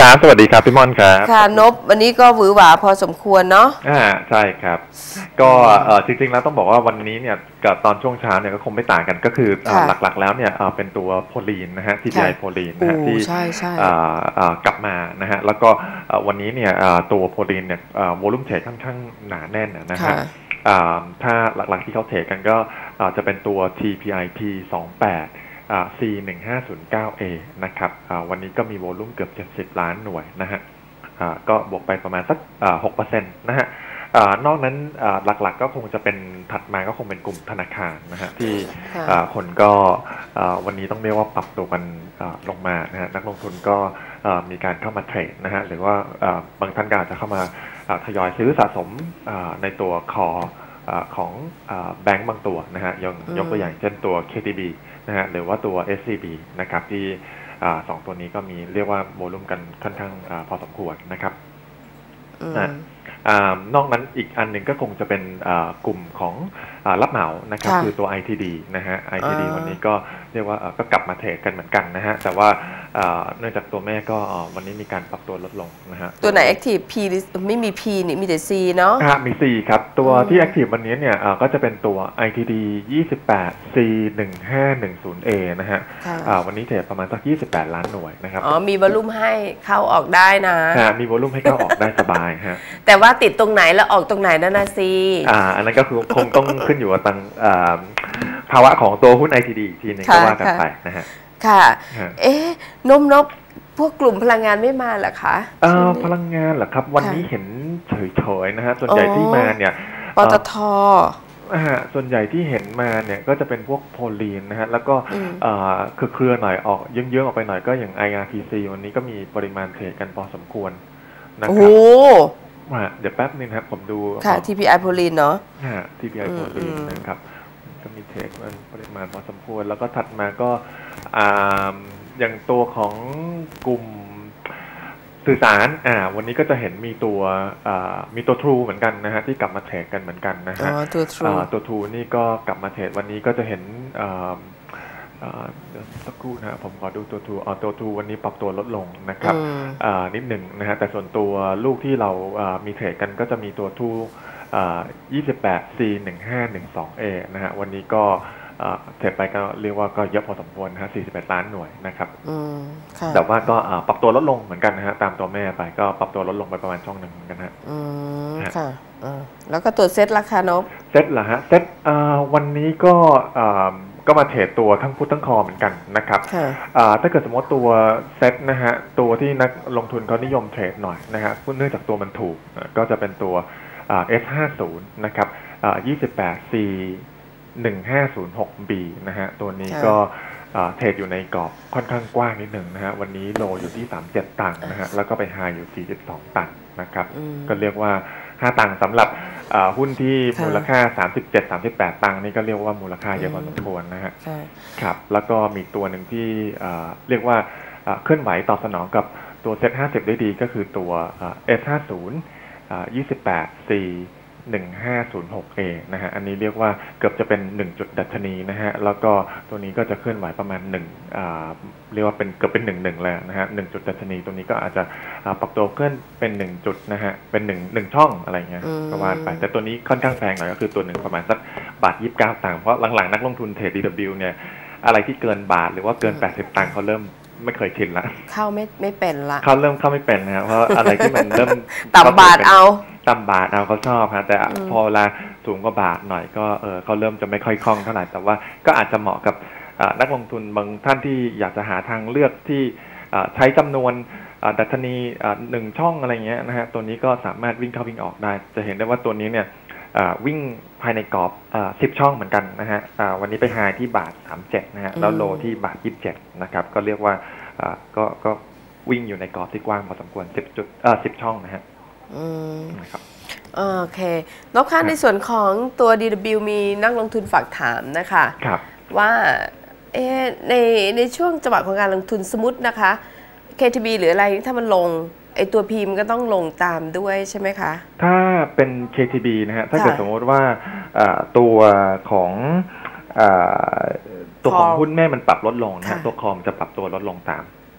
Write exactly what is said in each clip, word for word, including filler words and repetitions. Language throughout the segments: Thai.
ครับสวัสดีครับพี่ม่อนครับค่ะนบวันนี้ก็หวือหวาพอสมควรเนาะอ่าใช่ครับก็เออจริงๆแล้วต้องบอกว่าวันนี้เนี่ยกับตอนช่วงเช้าเนี่ยก็คงไม่ต่างกันก็คือหลักๆแล้วเนี่ยเป็นตัวโพลีนนะฮะ ที พี ไอ โพลีนนะฮะที่กลับมานะฮะแล้วก็วันนี้เนี่ยตัวโพลีนเนี่ยวอลุ่มเทรดค่อนข้างหนาแน่นนะฮะถ้าหลักๆที่เขาเทรดกันก็จะเป็นตัว ที พี ไอ พี สองแปดซี หนึ่งห้าศูนย์เก้า เอ นะครับวันนี้ก็มีโวลุ่มเกือบเจ็ดสิบล้านหน่วยนะฮะก็บวกไปประมาณสัก หกเปอร์เซ็นต์ นะฮะนอกนั้นหลักๆก็คงจะเป็นถัดมาก็คงเป็นกลุ่มธนาคารนะฮะที่คนก็วันนี้ต้องเรียกว่าปรับตัวกันลงมานะฮะนักลงทุนก็มีการเข้ามาเทรดนะฮะหรือว่าบางท่านก็อาจจะเข้ามาทยอยซื้อสะสมในตัวคอของแบงก์บางตัวนะฮะยกตัวอย่างเช่นตัว เค ที บี นะฮะหรือว่าตัว เอส ซี บี นะครับที่สองตัวนี้ก็มีเรียกว่าโวลุ่มกันค่อนข้างพอสมควรนะครับนอกนั้นอีกอันหนึ่งก็คงจะเป็นกลุ่มของรับเหมานะครับคือตัว ไอ ที ดี นะฮะ ไอ ที ดี วันนี้ก็เรียกว่าก็กลับมาเทรดกันเหมือนกันนะฮะแต่ว่าเนื่องจากตัวแม่ก็วันนี้มีการปรับตัวลดลงนะฮะตัวไหน Active P ไม่มี P นี่มีแต่ C เนาะมี C ครับตัวที่ Active วันนี้เนี่ยก็จะเป็นตัว ไอ ที ดี ยี่สิบแปด ซี หนึ่งห้าหนึ่งศูนย์ เอ นะฮะวันนี้เทรดประมาณสักยี่สิบแปดล้านหน่วยนะครับอ๋อมีวอลุ่มให้เข้าออกได้นะมีวอลุ่มให้เข้าออกได้สบายฮะแต่ว่าติดตรงไหนแล้วออกตรงไหนนั่นนะซีอ่าอันนั้นก็คือคงต้องขึ้นอยู่กับทางภาวะของตัวหุ้น ไอ ที ดี ทีนึงก็ว่ากันไปนะฮะค่ะเอ๊ะนมนบพวกกลุ่มพลังงานไม่มาเหรอคะเออพลังงานเหรอครับวันนี้เห็นเฉยๆนะฮะส่วนใหญ่ที่มาเนี่ยปตทอ่าส่วนใหญ่ที่เห็นมาเนี่ยก็จะเป็นพวกโพลีนนะฮะแล้วก็คือเครือหน่อยออกเยอะๆออกไปหน่อยก็อย่าง ไอ อาร์ ที ซี วันนี้ก็มีปริมาณเทรดกันพอสมควรนะครับเดี๋ยวแป๊บนึงครับผมดูค่ะ ที พี ไอ โพลีนเนาะที พี ไอ โพลีนนะครับก็มีเทรดมันปริมาณพอสมควรแล้วก็ถัดมาก็อย่างตัวของกลุ่มสื่อสารอ่าวันนี้ก็จะเห็นมีตัวมีตัว True เหมือนกันนะฮะที่กลับมาเทรดกันเหมือนกันนะฮะตัว True ตัว True นี่ก็กลับมาเทรดวันนี้ก็จะเห็นเดี๋ยวสักครู่นะผมขอดูตัว True อ๋อตัว True วันนี้ปรับตัวลดลงนะครับนิดหนึ่งนะฮะแต่ส่วนตัวลูกที่เรามีเทรดกันก็จะมีตัว True ยี่สิบแปด ซี หนึ่งห้าหนึ่งสอง เอ นะฮะวันนี้ก็เทรดไปก็เรียกว่าก็เยอะพอสมควรนะฮะสี่สิบแปดล้านหน่วยนะครับแต่ว่าก็ปรับตัวลดลงเหมือนกันนะฮะตามตัวแม่ไปก็ปรับตัวลดลงไปประมาณช่องหนึ่งเหมือนกันฮะอืมค่ะแล้วก็ตัวเซ็ตราคานบเซ็ตเหรอฮะเซ็ตวันนี้ก็ก็มาเทรดตัวทั้งพุททั้งคอเหมือนกันนะครับถ้าเกิดสมมติตัวเซ็ตนะฮะตัวที่นักลงทุนเขานิยมเทรดหน่อยนะฮะเนื่องจากตัวมันถูกก็จะเป็นตัว เอส ห้าสิบ นะครับยี่สิบแปด ซี หนึ่งห้าศูนย์หก บี นะฮะตัวนี้ก็เทรดอยู่ในกรอบค่อนข้างกว้างนิดหนึ่งนะฮะวันนี้โลอยู่ที่สามสิบเจ็ดตังค์นะฮะแล้วก็ไปไฮอยู่สี่สิบสองตังค์นะครับก็เรียกว่าห้าตังค์สำหรับหุ้นที่มูลค่าสามสิบเจ็ด สามสิบแปดตังค์นี่ก็เรียกว่ามูลค่าเยอะพอสมควรนะฮะครับแล้วก็มีตัวหนึ่งที่เรียกว่าเคลื่อนไหวตอบสนองกับตัวเซ็ตห้าสิบได้ดีก็คือตัว เอส ห้าสิบ ยี่สิบแปด ซี หนึ่งห้าศูนย์หก เอ นะฮะอันนี้เรียกว่าเกือบจะเป็นหนึ่งจุดดัชนีนะฮะแล้วก็ตัวนี้ก็จะเคลื่อนไหวประมาณหนึ่งอ่าเรียกว่าเป็นเกือบเป็นหนึ่ง หนึ่งแล้วนะฮะหนึ่งจุดดัชนีตัวนี้ก็อาจจะปรับตัวเคลื่อนเป็นหนึ่งจุดนะฮะเป็นหนึ่ง หนึ่งช่องอะไรเงี้ยประมาณไปแต่ตัวนี้ค่อนข้างแพงหน่อยก็คือตัวหนึ่งประมาณสักบาทยี่สิบเก้าตังค์เพราะหลังๆนักลงทุนเทรด ดี ดับเบิลยู เนี่ยอะไรที่เกินบาทหรือว่าเกินแปดสิบตังค์เขาเริ่มไม่เคยชินละเข้าไม่ไม่เป็นละเขาเริ่มเข้าไม่เป็นนะฮะเพราะอะไรที่มันเริ่มต่ำบาทเอาต่ำบาทเอาเขาชอบฮะแต่พอเวลาสูงกว่าบาทหน่อยก็เออเขาเริ่มจะไม่ค่อยคล่องเท่าไหร่แต่ว่าก็อาจจะเหมาะกับนักลงทุนบางท่านที่อยากจะหาทางเลือกที่ใช้จำนวนดัชนีหนึ่งช่องอะไรเงี้ยนะฮะตัวนี้ก็สามารถวิ่งเข้าวิ่งออกได้จะเห็นได้ว่าตัวนี้เนี่ยวิ่งภายในกรอบสิบช่องเหมือนกันนะฮะวันนี้ไปไฮที่บาทสามสิบเจ็ดนะฮะแล้วโลที่บาทยี่สิบเจ็ดนะครับก็เรียกว่าก็ก็วิ่งอยู่ในกรอบที่กว้างพอสมควรสิบจุดเอ่อสิบช่องนะฮะอืมนะครับโอเคนกค่ะในส่วนของตัว ดี ดับเบิลยู มีนักลงทุนฝากถามนะคะว่าเอในในช่วงจังหวะของการลงทุนสมมตินะคะ เค ที บี หรืออะไรถ้ามันลงไอตัวพีมก็ต้องลงตามด้วยใช่ไหมคะถ้าเป็น เค ที บี นะฮะถ้าเกิดสมมติว่าตัวของตัวของหุ้นแม่มันปรับลดลงนะฮะตัวคอมจะปรับตัวลดลงตาม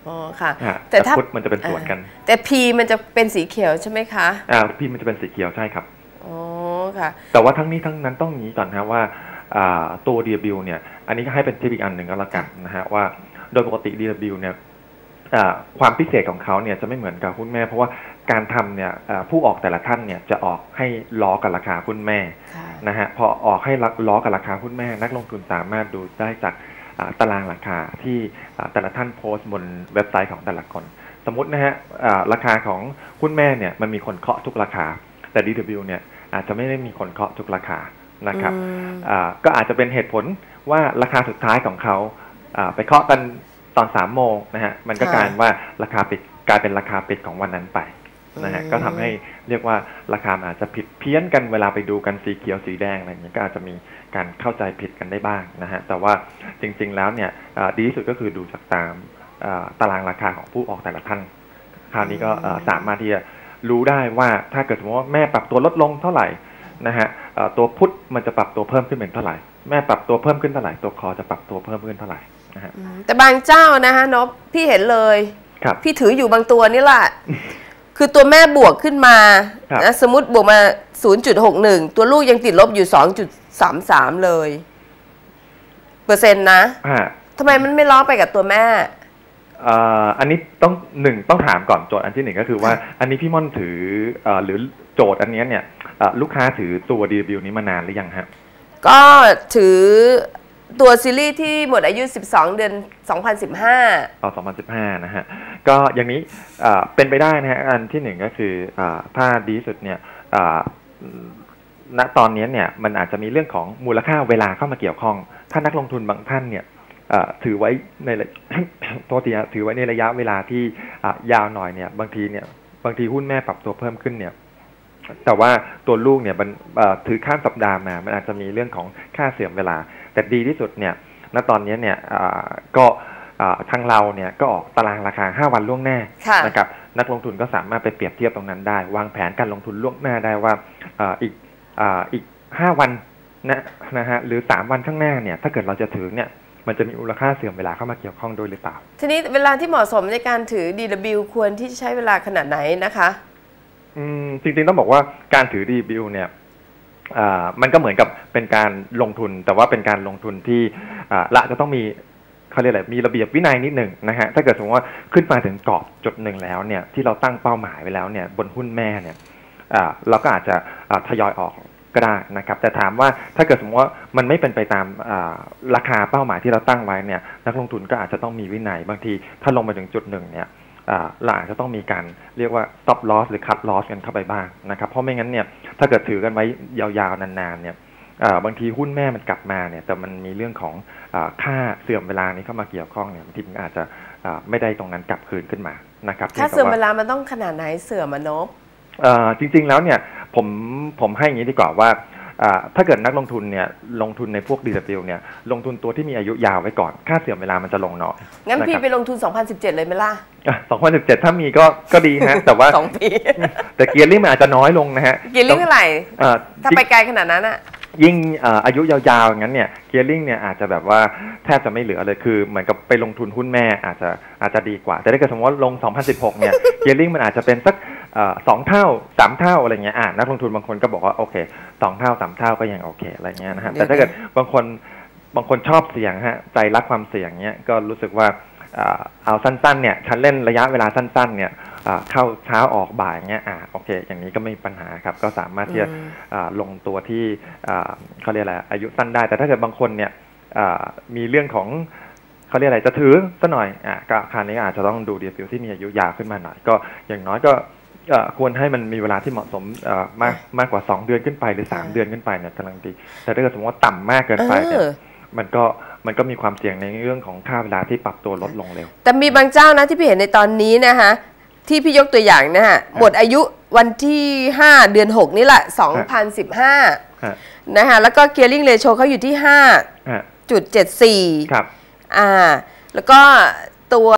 อ๋อค่ะแต่ถ้าพุทมันจะเป็นส่วนกันแต่ P มันจะเป็นสีเขียวใช่ไหมคะอ่า P มันจะเป็นสีเขียวใช่ครับอ๋อค่ะแต่ว่าทั้งนี้ทั้งนั้นต้องนี้ก่อนนะว่าตัว ดี ดับเบิลยู เนี่ยอันนี้ก็ให้เป็นทิปอีกอันหนึ่งก็แล้วกันนะฮะว่าโดยปกติ ดี ดับเบิลยู เนี่ยความพิเศษของเขาเนี่ยจะไม่เหมือนกับหุ้นแม่เพราะว่าการทำเนี่ยผู้ออกแต่ละท่านเนี่ยจะออกให้ล้อกับราคาหุ้นแม่นะฮะพอออกให้ล้อกับราคาหุ้นแม่นักลงทุนสามารถดูได้จากตารางราคาที่แต่ละท่านโพสต์บนเว็บไซต์ของแต่ละคนสมมตินะฮะราคาของหุ้นแม่เนี่ยมันมีคนเคาะทุกราคาแต่ ดี ดับเบิลยู เนี่ยอาจจะไม่ได้มีคนเคาะทุกราคานะครับก็อาจจะเป็นเหตุผลว่าราคาสุดท้ายของเขาไปเคาะกันตอนสามโมงนะฮะมันก็กลายว่าราคาปิดกลายเป็นราคาปิดของวันนั้นไปนะฮะก็ทำให้เรียกว่าราคาอาจจะผิดเพี้ยนกันเวลาไปดูกันสีเขียวสีแดงอะไรอย่างนี้ก็อาจจะมีการเข้าใจผิดกันได้บ้างนะฮะแต่ว่าจริงๆแล้วเนี่ยดีที่สุดก็คือดูจากตามตารางราคาของผู้ออกแต่ละท่านคราวนี้ก็สามารถที่จะรู้ได้ว่าถ้าเกิดสมมติว่าแม่ปรับตัวลดลงเท่าไหร่นะฮะตัวพุทธมันจะปรับตัวเพิ่มขึ้นเป็นเท่าไหร่แม่ปรับตัวเพิ่มขึ้นเท่าไหร่ตัวคอจะปรับตัวเพิ่มขึ้นเท่าไหร่นะฮะแต่บางเจ้านะฮะนบพี่เห็นเลยพี่ถืออยู่บางตัวนี่แหละคือตัวแม่บวกขึ้นมานะสมมติบวกมา ศูนย์จุดหกหนึ่ง ตัวลูกยังติดลบอยู่ สองจุดสามสาม เลยเปอร์เซ็นต์นะทำไมมันไม่ล้อไปกับตัวแม่อันนี้ต้องหนึ่งต้องถามก่อนโจทย์อันที่หนึ่งก็คือว่าอันนี้พี่ม่อนถือหรือโจทย์อันนี้เนี่ยลูกค้าถือตัว ดี ดับเบิลยู นี้มานานหรือยังฮะก็ถือตัวซีรีส์ที่หมดอายุสิบสองเดือนสองพันสิบห้าอ๋อสองพันสิบห้านะฮะก็อย่างนี้เป็นไปได้นะฮะอันที่หนึ่งก็คือถ้าดีสุดเนี่ยณตอนนี้เนี่ยมันอาจจะมีเรื่องของมูลค่าเวลาเข้ามาเกี่ยวข้องถ้านักลงทุนบางท่านเนี่ยถือไว้ในตัวทีถือไว้ในระยะเวลาที่ยาวหน่อยเนี่ยบางทีเนี่ยบางทีหุ้นแม่ปรับตัวเพิ่มขึ้นเนี่ยแต่ว่าตัวลูกเนี่ยมันถือข้ามสัปดาห์มามันอาจจะมีเรื่องของค่าเสื่อมเวลาแต่ดีที่สุดเนี่ยณตอนนี้เนี่ยก็ทางเราเนี่ยก็ออกตารางราคาห้าวันล่วงหน้านะครับนักลงทุนก็สามารถไปเปรียบเทียบตรงนั้นได้วางแผนการลงทุนล่วงหน้าได้ว่าอีกอีกห้าวันนะนะฮะหรือสามวันข้างหน้าเนี่ยถ้าเกิดเราจะถือเนี่ยมันจะมีมูลค่าเสื่อมเวลาเข้ามาเกี่ยวข้องด้วยหรือเปล่าทีนี้เวลาที่เหมาะสมในการถือ ดี ดับเบิลยู ควรที่จะใช้เวลาขนาดไหนนะคะอืมจริงๆต้องบอกว่าการถือ ดี ดับเบิลยู เนี่ยมันก็เหมือนกับเป็นการลงทุนแต่ว่าเป็นการลงทุนที่ละจะต้องมีเขาเรียกอะไรมีระเบียบวินัยนิดหนึ่งนะฮะถ้าเกิดสมมติว่าขึ้นมาถึงกรอบจุดหนึ่งแล้วเนี่ยที่เราตั้งเป้าหมายไว้แล้วเนี่ยบนหุ้นแม่เนี่ยเราก็อาจจะทยอยออกก็ได้นะครับแต่ถามว่าถ้าเกิดสมมติว่ามันไม่เป็นไปตามราคาเป้าหมายที่เราตั้งไว้เนี่ยนักลงทุนก็อาจจะต้องมีวินัยบางทีถ้าลงมาถึงจุดหนึ่งเนี่ยเราอาจจะต้องมีการเรียกว่า stop loss หรือ cut loss กันเข้าไปบ้างนะครับเพราะไม่งั้นเนี่ยถ้าเกิดถือกันไว้ยาวๆนานๆเนี่ยบางทีหุ้นแม่มันกลับมาเนี่ยแต่มันมีเรื่องของค่าเสื่อมเวลานี้เข้ามาเกี่ยวข้องเนี่ยบางทีมันอาจจะไม่ได้ตรงนั้นกลับคืนขึ้นมานะครับค่าเสื่อมเวลามันต้องขนาดไหนเสื่อมมนบจริงๆแล้วเนี่ยผมผมให้อย่างนี้ดีกว่าว่าถ้าเกิดนักลงทุนเนี่ยลงทุนในพวก ดี ดับเบิลยู เนี่ยลงทุนตัวที่มีอายุยาวไว้ก่อนค่าเสื่อมเวลามันจะลงน้อยงั้นพี่ไปลงทุนสองพันสิบเจ็ดเลยไหมล่ะสองพันสิบเจ็ดถ้ามีก็ก็ดีฮะแต่ว่าสองปีแต่เกียร์ลิ่งมันอาจจะน้อยลงนะฮะเกียร์ลิ่งเท่าไหร่ถ้าไปไกลขนาดนั้นอะยิ่งอายุยาวๆอย่างนั้นเนี่ยเกียร์ลิ่งเนี่ยอาจจะแบบว่าแทบจะไม่เหลือเลยคือเหมือนกับไปลงทุนหุ้นแม่อาจจะอาจจะดีกว่าแต่ถ้าเกิดสมมติว่าลงสองพันสิบหกเนี่ยเกียร์ลิ่งมันอาจจะเป็นสักสองเท่าสามเท่าอะไรเงี้ยอ่านักลงทุนบางคนก็บอกว่าโอเคสองเท่าสามเท่าก็ยังโอเคอะไรเงี้ยนะฮะแต่ถ้าเกิดบางคนบางคนชอบเสี่ยงฮะใจรักความเสี่ยงเนี้ยก็รู้สึกว่าเอาสั้นๆเนี่ยฉันเล่นระยะเวลาสั้นๆเนี่ยเข้าเช้าออกบ่ายเงี้ยอ่าโอเคอย่างนี้ก็ไม่มีปัญหาครับก็สามารถที่จะลงตัวที่เขาเรียกอะไรอายุสั้นได้แต่ถ้าเกิดบางคนเนี่ยมีเรื่องของเขาเรียกอะไรจะถือซะหน่อยอ่ะก็คราวนี้อาจจะต้องดู ดี ดับเบิลยู ที่มีอายุยาวขึ้นมาหน่อยก็อย่างน้อยก็ควรให้มันมีเวลาที่เหมาะสมมากมากกว่าสองเดือนขึ้นไปหรือสามเดือนขึ้นไปเนี่ยกำลังดีแต่ถ้าเกิดสมมติว่าต่ำมากเกินไปเนี่ยมันก็มันก็มีความเสี่ยงในเรื่องของค่าเวลาที่ปรับตัวลดลงเร็วแต่มีบางเจ้านะที่พี่เห็นในตอนนี้นะคะที่พี่ยกตัวอย่างนะฮะหมดอายุวันที่ห้าเดือนหกนี่แหละสองพันสิบห้านะคะแล้วก็ gearing ratio เขาอยู่ที่ ห้าจุดเจ็ดสี่ครับอ่าแล้วก็ตัว